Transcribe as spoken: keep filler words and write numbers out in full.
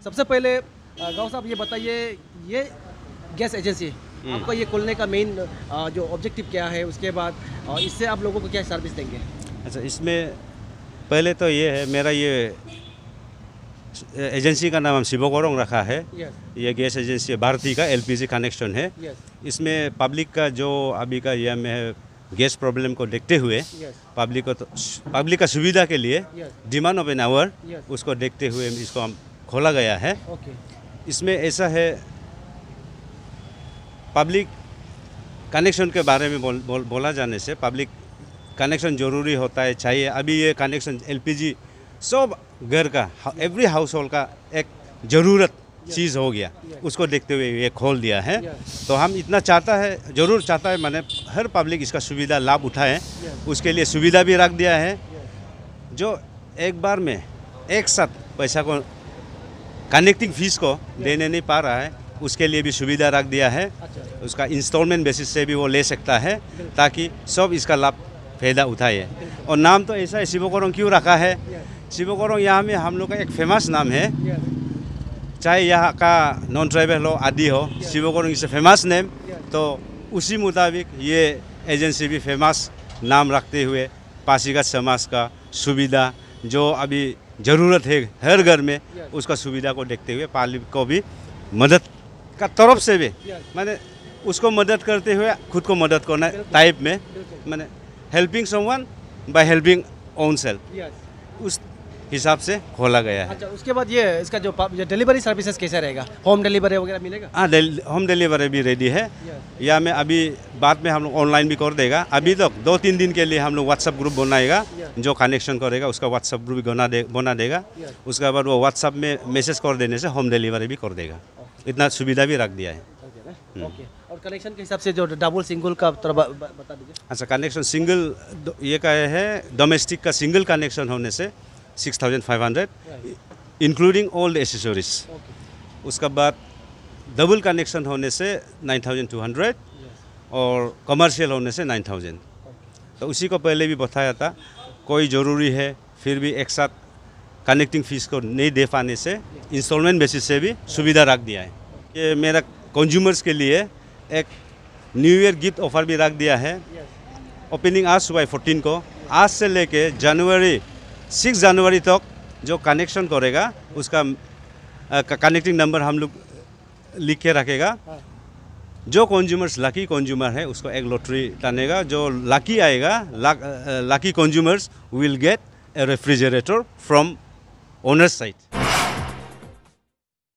सबसे पहले गाँव साहब ये बताइए, ये गैस एजेंसी आपका ये खोलने का मेन जो ऑब्जेक्टिव क्या है, उसके बाद इससे आप लोगों को क्या सर्विस देंगे? अच्छा, इसमें पहले तो ये है, मेरा ये एजेंसी का नाम हम शिवकोरोंग रखा है। ये गैस एजेंसी भारती का एलपीजी कनेक्शन है। इसमें पब्लिक का जो अभी का ये में गैस प्रॉब्लम को देखते हुए पब्लिक को तो पब्लिक का सुविधा के लिए डिमांड ऑफ एन आवर उसको देखते हुए इसको हम खोला गया है। इसमें ऐसा है, पब्लिक कनेक्शन के बारे में बोल, बोल, बोला जाने से पब्लिक कनेक्शन ज़रूरी होता है, चाहिए। अभी ये कनेक्शन एलपीजी सब घर का, एवरी हाउस होल्ड का एक ज़रूरत चीज़ हो गया, उसको देखते हुए ये खोल दिया है। तो हम इतना चाहता है, ज़रूर चाहता है, मैंने हर पब्लिक इसका सुविधा लाभ उठाए, उसके लिए सुविधा भी रख दिया है। जो एक बार में एक साथ पैसा को कनेक्टिंग फीस को देने नहीं पा रहा है, उसके लिए भी सुविधा रख दिया है। उसका इंस्टॉलमेंट बेसिस से भी वो ले सकता है, ताकि सब इसका लाभ फायदा उठाए। और नाम तो ऐसा है, शिवकोरोंग क्यों रखा है? शिवकोरोंग यहाँ में हम लोग का एक फेमस नाम है, चाहे यहाँ का नॉन ट्राइबल हो आदि हो, शिवकोरोंग इज ए फेमस नेम। तो उसी मुताबिक ये एजेंसी भी फेमस नाम रखते हुए पासीघाट समाज का सुविधा जो अभी ज़रूरत है हर घर में, उसका सुविधा को देखते हुए पब्लिक को भी मदद का तरफ से भी मैंने उसको मदद करते हुए खुद को मदद करना टाइप में, मैंने helping someone by helping own self, उस हिसाब से खोला गया है। अच्छा, उसके बाद ये इसका जो डिलीवरी सर्विसेज कैसा रहेगा? होम डिलीवरी वगैरह मिलेगा? हाँ, होम डिलीवरी भी रेडी है। या मैं अभी बाद में हम लोग ऑनलाइन भी कर देगा। अभी तक तो दो तीन दिन के लिए हम लोग व्हाट्सअप ग्रुप बनाएगा, जो कनेक्शन करेगा उसका व्हाट्सअप ग्रुप बना दे बना देगा। उसके बाद वो व्हाट्सअप में मैसेज कर देने से होम डिलीवरी भी कर देगा। इतना सुविधा भी रख दिया है। ओके, और कनेक्शन के हिसाब से जो डबल सिंगल का बता दीजिए। अच्छा, कनेक्शन सिंगल ये का है, डोमेस्टिक का सिंगल कनेक्शन होने से six thousand five hundred including all the accessories. उसका बाद डबल कनेक्शन होने से नाइन थाउजेंड टू हंड्रेड और कमर्शियल होने से नाइन थाउजेंड। तो उसी को पहले भी बताया था, कोई ज़रूरी है फिर भी एक साथ कनेक्टिंग फीस को नहीं दे पाने से इंस्टॉलमेंट बेसिस से भी सुविधा रख दिया है। ये मेरा कंज्यूमर्स के लिए एक न्यू ईयर गिफ्ट ऑफर भी रख दिया है। ओपनिंग आज सुबह फोर्टीन को, आज से लेके जनवरी सिक्स जनवरी तक जो कनेक्शन करेगा उसका कनेक्टिंग नंबर हम लोग लिख के रखेगा। जो कंज्यूमर्स लकी कंज्यूमर है उसको एक लॉटरी टानेगा, जो लकी आएगा, lucky consumers will get a refrigerator from owners side.